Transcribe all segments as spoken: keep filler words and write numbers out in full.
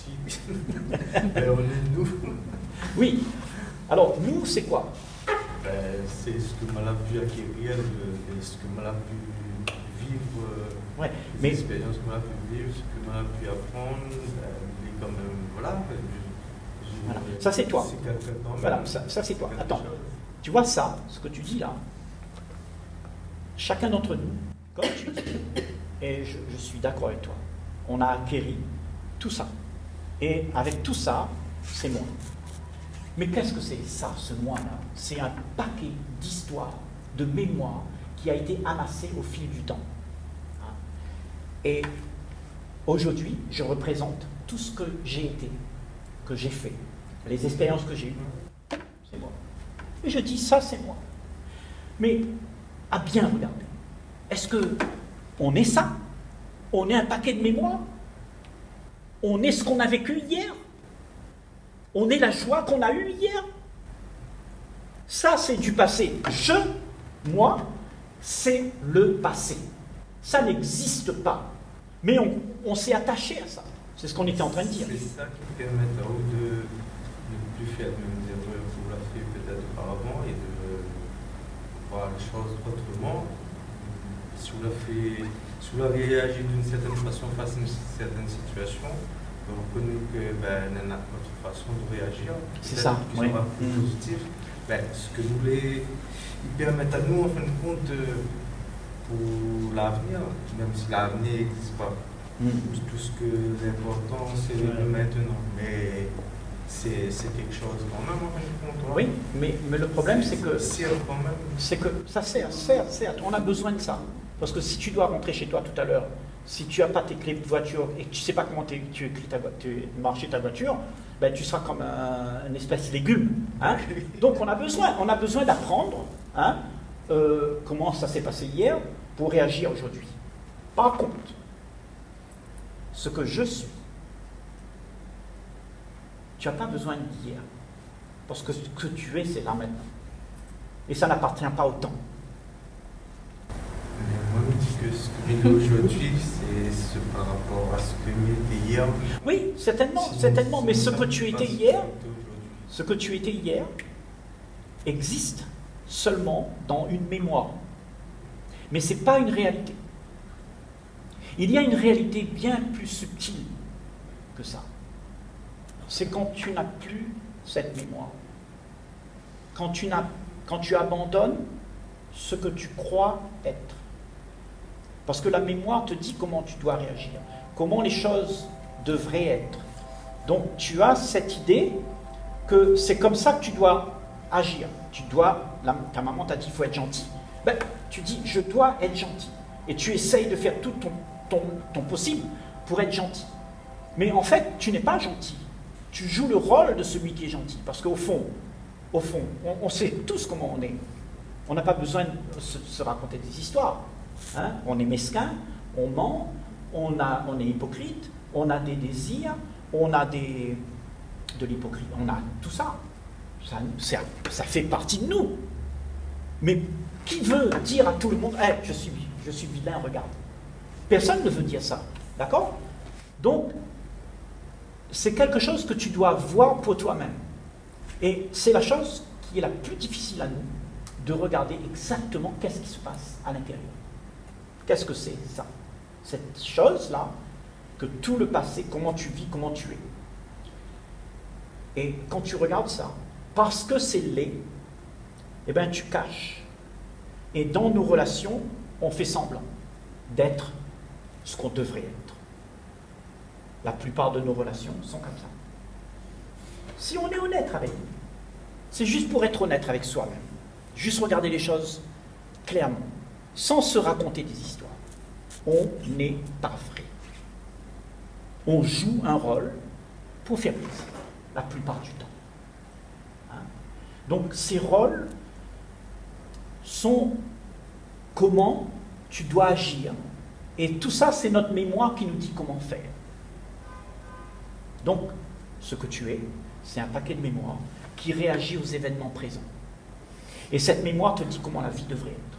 aussi. Ben, on est nous. Oui. Alors, nous, c'est quoi? Ben, c'est ce que mal a pu acquérir, le, ce que mal a pu vivre, ouais, les mais... expériences que mal a pu vivre, ce que mal a pu apprendre, ben, il est quand même, voilà. Je, je, voilà. Ça, c'est toi. Voilà, ça, ça c'est toi. Attends, chose. Tu vois ça, ce que tu dis là, chacun d'entre nous, comme tu dis, et je, je suis d'accord avec toi, on a acquéri tout ça. Et avec tout ça, c'est moi. Mais qu'est-ce que c'est ça, ce moi-là? C'est un paquet d'histoires, de mémoires qui a été amassé au fil du temps. Et aujourd'hui, je représente tout ce que j'ai été, que j'ai fait, les expériences que j'ai eues. C'est moi. Et je dis, ça, c'est moi. Mais, à bien regarder, est-ce que on est ça? On est un paquet de mémoires? On est ce qu'on a vécu hier? On est la joie qu'on a eue hier? Ça, c'est du passé. Je, moi, c'est le passé. Ça n'existe pas. Mais on, on s'est attaché à ça. C'est ce qu'on était en train de dire. C'est ça qui permet à vous de ne plus faire les mêmes erreurs que vous l'avez fait peut-être auparavant et de voir les choses autrement. Si vous l'avez, si vous l'avez réagi d'une certaine façon face à une certaine situation, vous reconnaissez que ben, y a notre façon de réagir, c'est ça, qui oui. sera plus mmh. positif. Ben, ce que nous les ils permettent à nous, en fin de compte, pour l'avenir, même si l'avenir n'existe pas. Mmh. Tout ce que l'important, c'est ouais. le maintenant. Mais c'est quelque chose quand même, en fin de compte. Oui, mais, mais le problème, c'est que. C'est que ça sert, certes, certes, on a besoin de ça. Parce que si tu dois rentrer chez toi tout à l'heure, si tu n'as pas tes clés de voiture et que tu ne sais pas comment tu écris ta, tu marcher ta voiture, ben tu seras comme un, une espèce de légume. Hein. Donc on a besoin, on a besoin d'apprendre hein, euh, comment ça s'est passé hier pour réagir aujourd'hui. Par contre, ce que je suis, tu n'as pas besoin d'hier. Parce que ce que tu es, c'est là maintenant. Et ça n'appartient pas au temps. Moi, je dis que ce que j'ai aujourd'hui, c'est par rapport à ce que j'étais hier. Oui, certainement, certainement. Mais ce que tu étais hier, ce que tu étais hier, existe seulement dans une mémoire. Mais ce n'est pas une réalité. Il y a une réalité bien plus subtile que ça. C'est quand tu n'as plus cette mémoire. Quand tu, n'as, quand tu abandonnes ce que tu crois être. Parce que la mémoire te dit comment tu dois réagir, comment les choses devraient être. Donc tu as cette idée que c'est comme ça que tu dois agir. Tu dois, la, ta maman t'a dit il faut être gentil. Ben, tu dis je dois être gentil. Et tu essayes de faire tout ton, ton, ton possible pour être gentil. Mais en fait, tu n'es pas gentil. Tu joues le rôle de celui qui est gentil. Parce qu'au fond, au fond, on, on sait tous comment on est. On n'a pas besoin de se, se raconter des histoires. Hein? On est mesquin, on ment, on, a, on est hypocrite, on a des désirs, on a des, de l'hypocrisie, on a tout ça. Ça, ça. Ça fait partie de nous. Mais qui veut dire à tout le monde hey, je suis, je suis vilain, regarde. Personne ne veut dire ça. D'accord? Donc, c'est quelque chose que tu dois voir pour toi-même. Et c'est la chose qui est la plus difficile à nous, de regarder exactement qu'est-ce qui se passe à l'intérieur. Qu'est-ce que c'est ça? Cette chose-là, que tout le passé, comment tu vis, comment tu es. Et quand tu regardes ça, parce que c'est laid, eh bien tu caches. Et dans nos relations, on fait semblant d'être ce qu'on devrait être. La plupart de nos relations sont comme ça. Si on est honnête avec nous, c'est juste pour être honnête avec soi-même. Juste regarder les choses clairement, sans se raconter des histoires. On n'est pas vrai. On joue un rôle pour faire plaisir, la plupart du temps. Hein? Donc ces rôles sont comment tu dois agir. Et tout ça, c'est notre mémoire qui nous dit comment faire. Donc, ce que tu es, c'est un paquet de mémoire qui réagit aux événements présents. Et cette mémoire te dit comment la vie devrait être.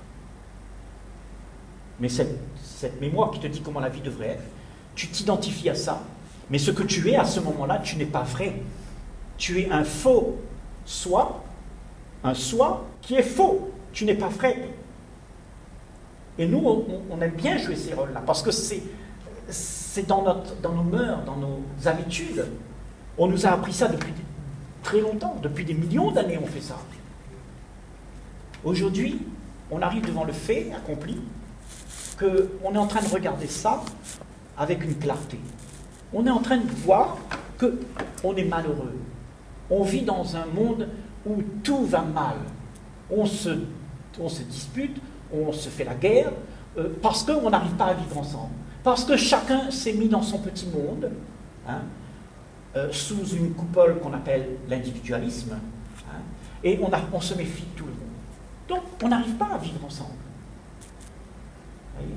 Mais cette, cette mémoire qui te dit comment la vie devrait être, tu t'identifies à ça, Mais ce que tu es à ce moment-là, tu n'es pas vrai. Tu es un faux soi, un soi qui est faux. Tu n'es pas vrai. Et nous, on, on aime bien jouer ces rôles-là, parce que c'est, c'est dans, notre, dans nos mœurs, dans nos habitudes. On nous a appris ça depuis très longtemps, depuis des millions d'années on fait ça. Aujourd'hui, on arrive devant le fait accompli, qu'on est en train de regarder ça avec une clarté. On est en train de voir qu'on est malheureux. On vit dans un monde où tout va mal. On se, on se dispute, on se fait la guerre, euh, parce qu'on n'arrive pas à vivre ensemble. Parce que chacun s'est mis dans son petit monde, hein, euh, sous une coupole qu'on appelle l'individualisme, hein, et on, a, on se méfie de tout le monde. Donc, on n'arrive pas à vivre ensemble. Voyez ?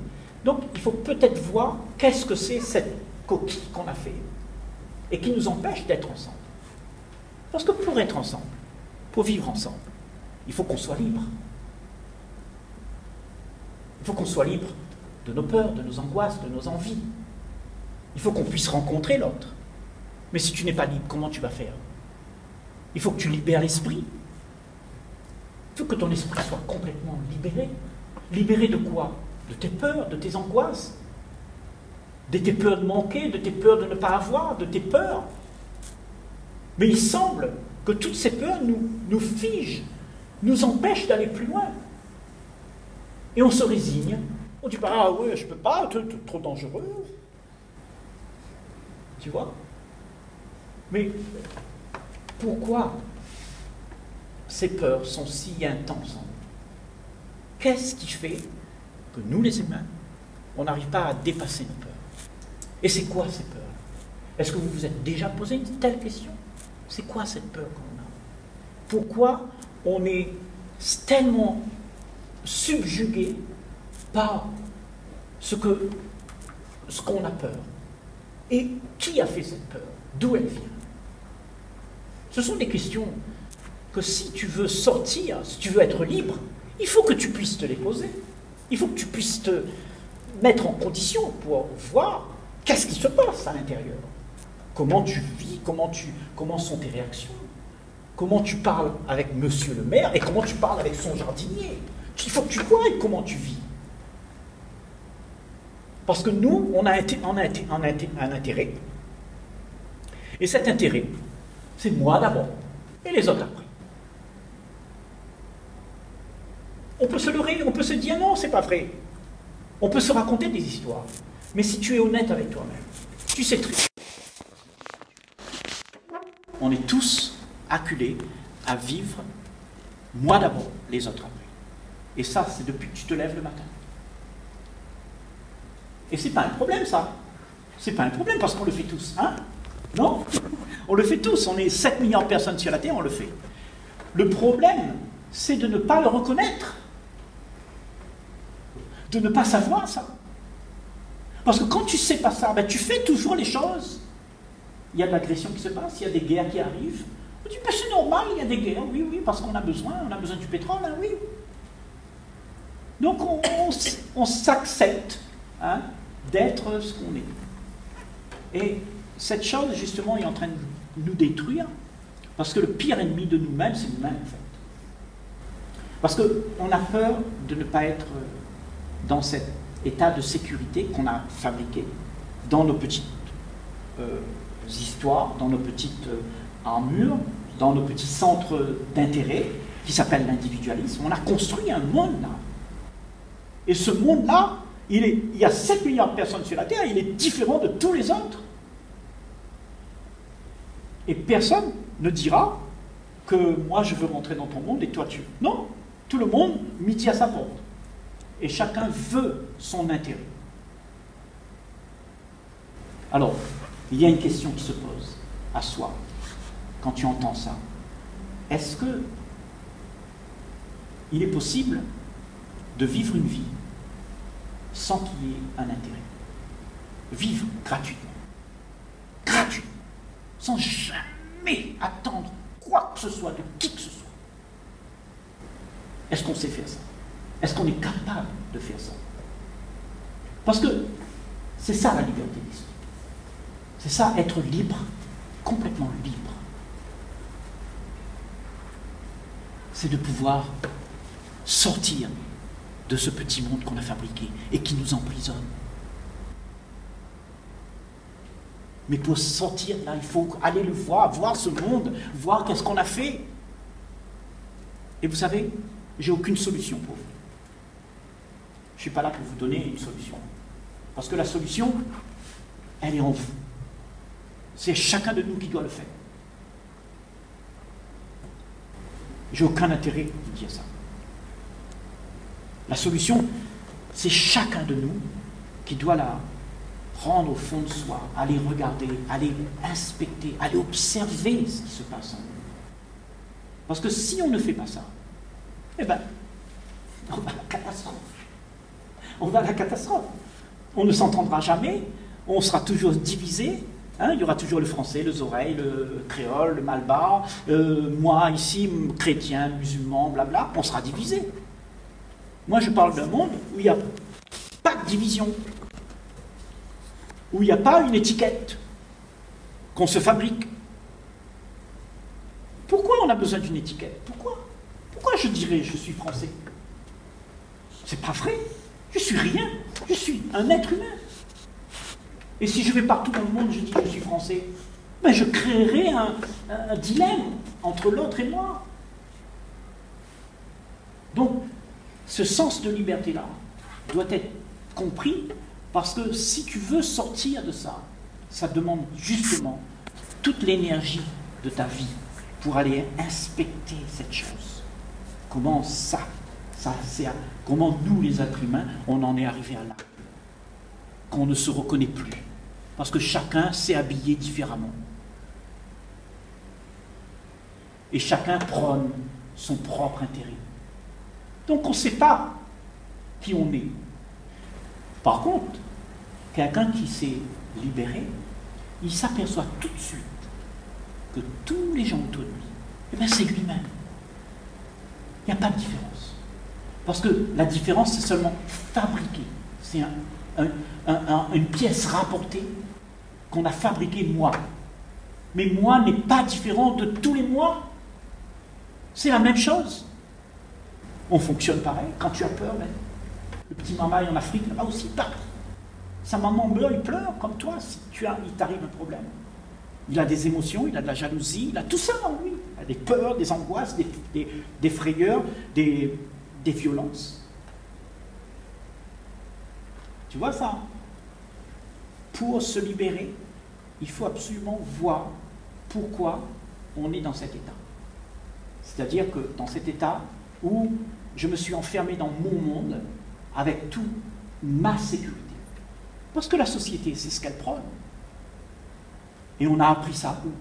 Donc, il faut peut-être voir qu'est-ce que c'est cette coquille qu'on a fait et qui nous empêche d'être ensemble. Parce que pour être ensemble, pour vivre ensemble, il faut qu'on soit libre. Il faut qu'on soit libre de nos peurs, de nos angoisses, de nos envies. Il faut qu'on puisse rencontrer l'autre. Mais si tu n'es pas libre, comment tu vas faire? Il faut que tu libères l'esprit. Il faut que ton esprit soit complètement libéré. Libéré de quoi? De tes peurs, de tes angoisses, de tes peurs de manquer, de tes peurs de ne pas avoir, de tes peurs. Mais il semble que toutes ces peurs nous, nous figent, nous empêchent d'aller plus loin. Et on se résigne. On dit, ah ouais, je ne peux pas, c'est trop dangereux. Tu vois? Mais pourquoi ces peurs sont si intenses en nous? Qu'est-ce qui fait que nous, les humains, on n'arrive pas à dépasser nos peurs? Et c'est quoi ces peurs? Est-ce que vous vous êtes déjà posé une telle question? C'est quoi cette peur qu'on a? Pourquoi on est tellement subjugué par ce que, ce qu'on a peur? Et qui a fait cette peur? D'où elle vient? Ce sont des questions que si tu veux sortir, si tu veux être libre, il faut que tu puisses te les poser. Il faut que tu puisses te mettre en condition pour voir qu'est-ce qui se passe à l'intérieur. Comment tu vis, comment, tu, comment sont tes réactions, comment tu parles avec monsieur le maire et comment tu parles avec son jardinier. Il faut que tu vois comment tu vis. Parce que nous, on a, on a, on a un intérêt. Et cet intérêt, c'est moi d'abord et les autres après. On peut se leurrer, on peut se dire non, c'est pas vrai. On peut se raconter des histoires. Mais si tu es honnête avec toi-même, tu sais très bien. On est tous acculés à vivre moi d'abord, les autres après. Et ça, c'est depuis que tu te lèves le matin. Et c'est pas un problème, ça. C'est pas un problème parce qu'on le fait tous, hein? Non? On le fait tous. On est sept milliards de personnes sur la Terre, on le fait. Le problème, c'est de ne pas le reconnaître. De ne pas savoir ça. Parce que quand tu ne sais pas ça, ben tu fais toujours les choses. Il y a de l'agression qui se passe, il y a des guerres qui arrivent. On dit, ben c'est normal, il y a des guerres, oui, oui, parce qu'on a besoin, on a besoin du pétrole, hein, oui. Donc on, on, on s'accepte, hein, d'être ce qu'on est. Et cette chose, justement, est en train de nous détruire, parce que le pire ennemi de nous-mêmes, c'est nous-mêmes, en fait. Parce qu'on a peur de ne pas être dans cet état de sécurité qu'on a fabriqué dans nos petites euh, histoires, dans nos petites euh, armures, dans nos petits centres d'intérêt qui s'appellent l'individualisme. On a construit un monde là. Et ce monde-là, il, est, il y a sept milliards de personnes sur la Terre, il est différent de tous les autres. Et personne ne dira que moi je veux rentrer dans ton monde et toi tu... Non, tout le monde midi à sa porte. Et chacun veut son intérêt. Alors, il y a une question qui se pose à soi quand tu entends ça. Est-ce que il est possible de vivre une vie sans qu'il y ait un intérêt? Vivre gratuitement. Gratuitement. Sans jamais attendre quoi que ce soit de qui que ce soit. Est-ce qu'on sait faire ça? Est-ce qu'on est capable de faire ça? Parce que c'est ça la liberté d'esprit. C'est ça, être libre, complètement libre. C'est de pouvoir sortir de ce petit monde qu'on a fabriqué et qui nous emprisonne. Mais pour sortir là, il faut aller le voir, voir ce monde, voir qu'est-ce qu'on a fait. Et vous savez, j'ai aucune solution pour vous. Je ne suis pas là pour vous donner une solution. Parce que la solution, elle est en vous. C'est chacun de nous qui doit le faire. J'ai aucun intérêt de dire ça. La solution, c'est chacun de nous qui doit la prendre au fond de soi, aller regarder, aller inspecter, aller observer ce qui se passe en nous. Parce que si on ne fait pas ça, eh bien, on va à la catastrophe. On va à la catastrophe. On ne s'entendra jamais, on sera toujours divisé. Hein, il y aura toujours le français, les oreilles, le créole, le malbar, euh, moi ici, chrétien, musulman, blabla, on sera divisé. Moi je parle d'un monde où il n'y a pas de division, où il n'y a pas une étiquette qu'on se fabrique. Pourquoi on a besoin d'une étiquette? Pourquoi? Pourquoi je dirais je suis français? C'est pas vrai, je suis rien, je suis un être humain. Et si je vais partout dans le monde, je dis je suis français, ben je créerai un, un, un dilemme entre l'autre et moi. Donc, ce sens de liberté-là doit être compris, parce que si tu veux sortir de ça, ça demande justement toute l'énergie de ta vie pour aller inspecter cette chose. Comment ça, ça c'est, comment nous les êtres humains, on en est arrivé à là, qu'on ne se reconnaît plus. Parce que chacun s'est habillé différemment. Et chacun prône son propre intérêt. Donc on ne sait pas qui on est. Par contre, quelqu'un qui s'est libéré, il s'aperçoit tout de suite que tous les gens autour de lui, eh bien c'est lui-même. Il n'y a pas de différence. Parce que la différence, c'est seulement fabriquer. C'est un, un, un, un, une pièce rapportée qu'on a fabriquée moi. Mais moi n'est pas différent de tous les moi. C'est la même chose. On fonctionne pareil. Quand tu as peur, ben, le petit mamaï en Afrique, là aussi, pareil. Sa maman meurt, il pleure, comme toi, si tu as, il t'arrive un problème. Il a des émotions, il a de la jalousie, il a tout ça en lui. Il a des peurs, des angoisses, des, des, des frayeurs, des, des violences. Tu vois ça? Pour se libérer, il faut absolument voir pourquoi on est dans cet état. C'est-à-dire que dans cet état où je me suis enfermé dans mon monde avec toute ma sécurité. Parce que la société, c'est ce qu'elle prône. Et on a appris ça où?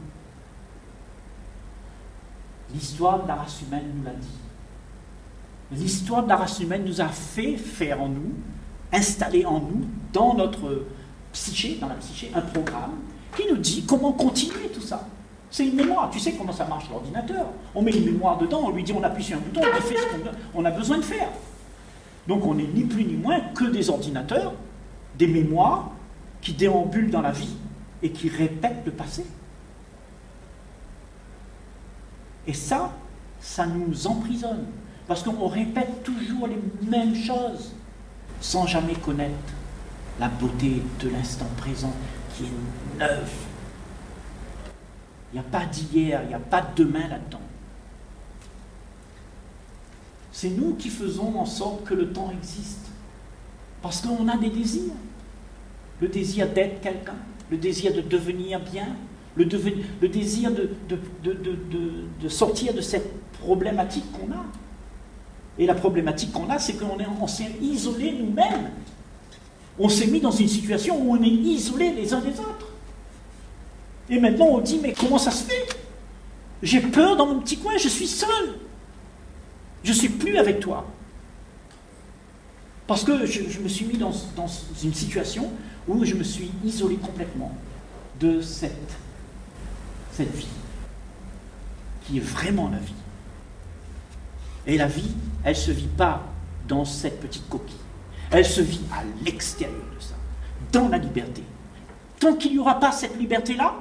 L'histoire de la race humaine nous l'a dit. L'histoire de la race humaine nous a fait faire en nous, installer en nous, dans notre psyché, dans la psyché, un programme qui nous dit comment continuer tout ça. C'est une mémoire. Tu sais comment ça marche l'ordinateur. On met une mémoire dedans, on lui dit on appuie sur un bouton, il fait ce qu'on a besoin de faire. Donc on n'est ni plus ni moins que des ordinateurs, des mémoires qui déambulent dans la vie et qui répètent le passé. Et ça, ça nous emprisonne. Parce qu'on répète toujours les mêmes choses sans jamais connaître la beauté de l'instant présent qui est neuve. Il n'y a pas d'hier, il n'y a pas de demain là-dedans. C'est nous qui faisons en sorte que le temps existe. Parce qu'on a des désirs. Le désir d'être quelqu'un, le désir de devenir bien, le, deven... le désir de, de, de, de, de, de sortir de cette problématique qu'on a. Et la problématique qu'on a, c'est qu'on on s'est isolés nous-mêmes. On s'est mis dans une situation où on est isolés les uns des autres. Et maintenant on dit, mais comment ça se fait? J'ai peur dans mon petit coin, je suis seul. Je ne suis plus avec toi. Parce que je, je me suis mis dans, dans une situation où je me suis isolé complètement de cette, cette vie, qui est vraiment la vie. Et la vie, elle ne se vit pas dans cette petite coquille. Elle se vit à l'extérieur de ça, dans la liberté, Tant qu'il n'y aura pas cette liberté-là,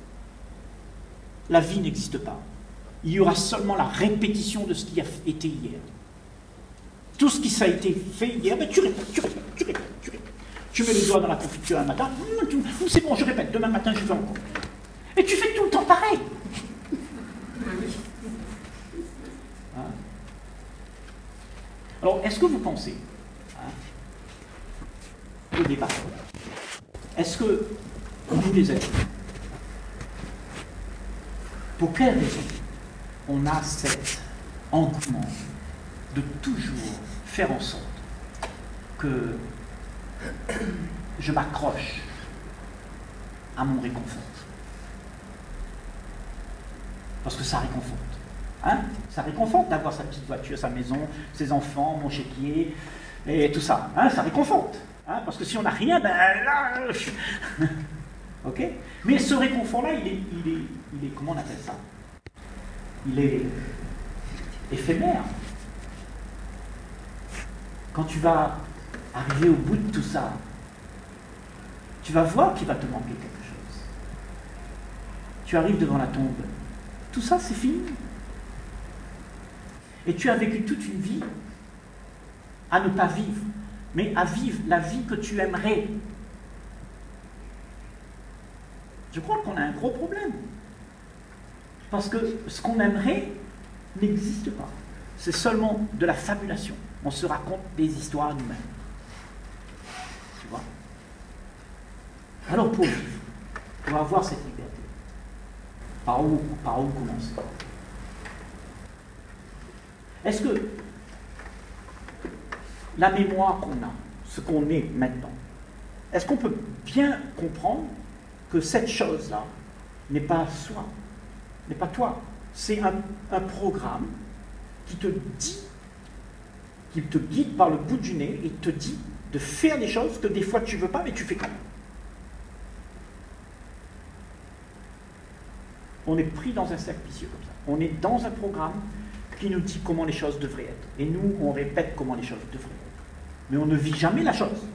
la vie n'existe pas. Il y aura seulement la répétition de ce qui a été hier. Tout ce qui ça a été fait hier, ben tu répètes, tu répètes, tu répètes, tu répètes. Tu mets le doigt dans la confiture un matin, c'est bon, je répète, demain matin je vais encore. Et tu fais tout le temps pareil. Hein? Alors, est-ce que vous pensez, hein, au départ, est-ce que nous les êtres, pour quelle raison on a cet engouement de toujours faire en sorte que je m'accroche à mon réconfort? Parce que ça réconforte. Hein? Ça réconforte d'avoir sa petite voiture, sa maison, ses enfants, mon chéquier, et tout ça. Hein? Ça réconforte. Hein? Parce que si on n'a rien, ben là... ok? Mais ce réconfort-là, il est, il, est, il est... Comment on appelle ça? Il est éphémère. Quand tu vas arriver au bout de tout ça, tu vas voir qu'il va te manquer quelque chose. Tu arrives devant la tombe. Tout ça, c'est fini. Et tu as vécu toute une vie à ne pas vivre, mais à vivre la vie que tu aimerais. Je crois qu'on a un gros problème. Parce que ce qu'on aimerait n'existe pas. C'est seulement de la fabulation. On se raconte des histoires nous-mêmes. Tu vois? Alors pour vivre, pour avoir cette liberté, par où, par où commencer? Est-ce que la mémoire qu'on a, ce qu'on est maintenant, est-ce qu'on peut bien comprendre que cette chose-là n'est pas soi, n'est pas toi? C'est un, un programme qui te dit, qui te guide par le bout du nez et te dit de faire des choses que des fois tu ne veux pas, mais tu fais quand même. On est pris dans un cercle vicieux comme ça. On est dans un programme qui nous dit comment les choses devraient être. Et nous, on répète comment les choses devraient être. Mais on ne vit jamais la chose.